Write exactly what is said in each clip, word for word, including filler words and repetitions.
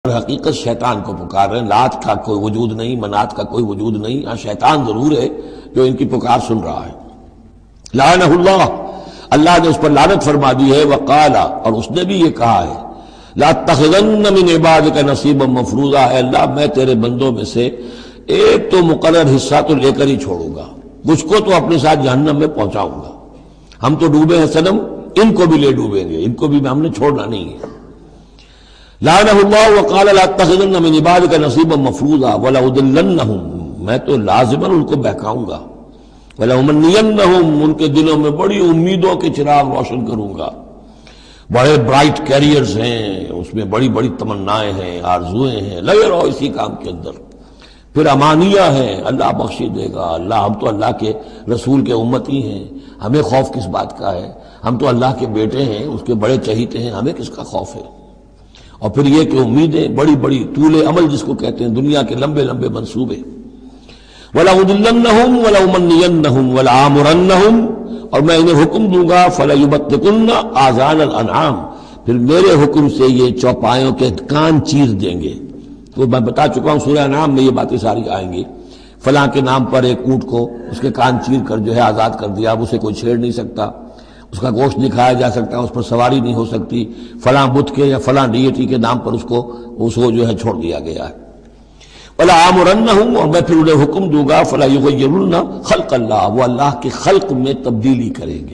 حقیقت شیطان کو پکار رہے ہیں۔ لات کا کوئی وجود نہیں، منات کا کوئی وجود نہیں، ہاں شیطان ضرور ہے جو ان کی پکار سن رہا ہے۔ لعنہ اللہ، اللہ نے اس پر لعنت فرما دی ہے۔ وقال، اور اس نے بھی یہ کہا ہے، لاتخذن من عبادک نصیبا مفروضا، اے اللہ میں تیرے بندوں میں سے ایک تو مقرر حصہ تو لے کر ہی چھوڑوں گا، کچھ کو تو اپنے ساتھ جہنم میں پہنچاؤں گا۔ ہم تو ڈوبے ہیں صنم، ان کو بھی لے ڈوبیں گے، ان کو بھی ہم نے چھوڑنا نہیں ہے۔ لعنہ اللہ وقال لاتخذن من عبادک نصیبا مفروضا ولأضلنہم، میں تو لازماً ان کو بہکاؤں گا، ولأمنینہم، ان کے دلوں میں بڑی امیدوں کے چراغ روشن کروں گا، بڑے برائٹ کیریئرز ہیں، اس میں بڑی بڑی تمنائیں ہیں، آرزویں ہیں، لگے رہو اسی کام کے اندر۔ پھر امانیہ ہیں، اللہ بخشی دے گا، اللہ ہم تو اللہ کے رسول کے امتی ہیں، ہمیں خوف کس بات کا ہے، ہم تو اللہ کے بیٹے ہیں، اس کے بڑے چہیتے ہیں، ہمیں کس کا خوف ہے۔ اور پھر یہ کہ امیدیں بڑی بڑی، طول عمل جس کو کہتے ہیں، دنیا کے لمبے لمبے منصوبے۔ وَلَأُضِلَّنَّهُمْ وَلَأُمَنِّيَنَّهُمْ وَلَآمُرَنَّهُمْ، اور میں انہیں حکم دوں گا، فَلَيُبَتِّكُنَّ آذَانَ الْأَنْعَامِ، پھر میرے حکم سے یہ چوپایوں کے کان چیر دیں گے۔ تو میں بتا چکا ہوں سورہ انعام میں یہ باتیں ساری آئیں گی، فلاں کے نام پر ایک اونٹ کو اس کے کان چیر کر جو ہے آزاد کر دیا، اب اسے کوئی چھیڑ نہیں سکتا، اس کا گوشت نہیں کھایا جا سکتا، اس پر سواری نہیں ہو سکتی، فلاں بت کے یا فلاں ڈیٹی کے نام پر اس کو اس کو جو ہے چھوڑ دیا گیا ہے۔ وَلَآمُرَنَّهُمْ، اور میں پھر انہیں حکم دوں گا، فَلَا يُغَيِّرُنَّ خَلْقَ اللَّهِ، وہ اللہ کے خلق میں تبدیلی کریں گے۔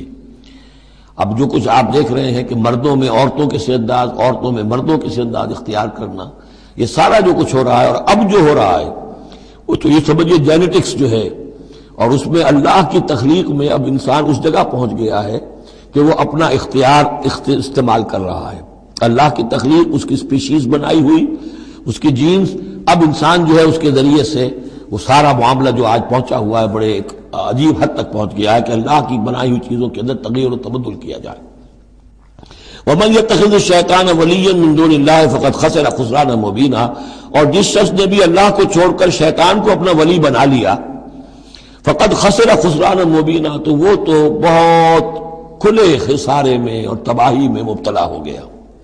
اب جو کچھ آپ دیکھ رہے ہیں کہ مردوں میں عورتوں کے سے انداز، عورتوں میں مردوں کے سے انداز اختیار کرنا، یہ سارا جو کچھ ہو رہا ہے اور اب جو ہو رہا ہے وہ تو یہ سمجھیے جینیٹکس جو ہے، اور اس میں اللہ کی تخلیق میں اب انسان اس جگہ پہنچ گیا ہے کہ وہ اپنا اختیار استعمال کر رہا ہے۔ اللہ کی تخلیق، اس کی سپیشیز بنائی ہوئی، اس کی جینز، اب انسان جو ہے اس کے ذریعے سے وہ سارا معاملہ جو آج پہنچا ہوا ہے بڑے ایک عجیب حد تک پہنچ گیا ہے کہ اللہ کی بنائی ہوئی چیزوں کے اندر تغیر و تبدل کیا جائے۔ وَمَنْ يَتَّخِذِ الشَّيْطَانَ وَلِيًّا مِّن دُونِ اللَّهِ فَقَدْ خَسِرَ خُسْرَانًا مُبِينًا، اور جس شخص نے بھی اللہ کو چھوڑ کر شیطان کو اپنا ولی بنا لیا، فَقَدْ خَسِرَ خُسْرَانًا مُبِينًا، تو وہ تو بہت کھلے خسارے میں اور تباہی میں مبتلا ہو گیا۔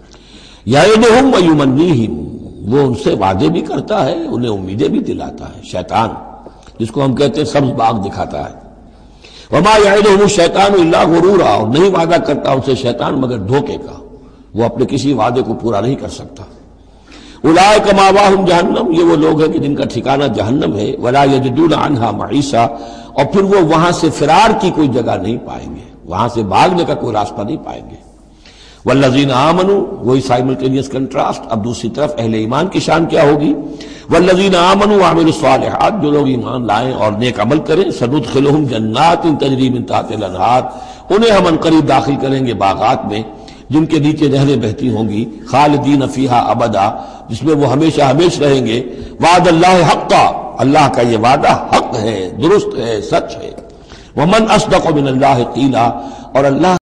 یعدہم ویمنیہم، وہ ان سے وعدے بھی کرتا ہے، انہیں امیدیں بھی دلاتا ہے، شیطان جس کو ہم کہتے ہیں سبز باغ دکھاتا ہے۔ وما یعدہم الشیطان الا غرورا، اور نہیں وعدہ کرتا ان سے شیطان مگر دھوکے کا، وہ اپنے کسی وعدے کو پورا نہیں کر سکتا۔ اولئک مأواہم جہنم، یہ وہ لوگ ہیں کہ جن کا ٹھکانہ جہنم ہے۔ ولا یجدون عنہا محیصا، اور پھر وہ وہاں سے فرار کی کوئی جگہ نہیں پائیں گے، وہاں سے بھاگنے کا کوئی راستہ نہیں پائیں گے۔ والذین آمنوا، وہی سائملٹینیس کنٹراسٹ، اب دوسری طرف اہل ایمان کی شان کیا ہوگی؟ والذین آمنوا وعملوا الصالحات، جو لوگ ایمان لائیں اور نیک عمل کریں، سندخلہم جنات تجری من تحتہا الانہار، انہیں ہم عنقریب داخل کریں گے باغات میں جن کے نیچے نہریں بہتی ہوں گی، خالدین فیہا ابدا، جس میں وہ ہمیشہ ہمیش رہیں گے۔ وعد اللہ حقا، اللہ کا یہ وعدہ حق ہے، درست ہے، سچ ہے۔ ومن اصدق من اللہ قیلا، اور اللہ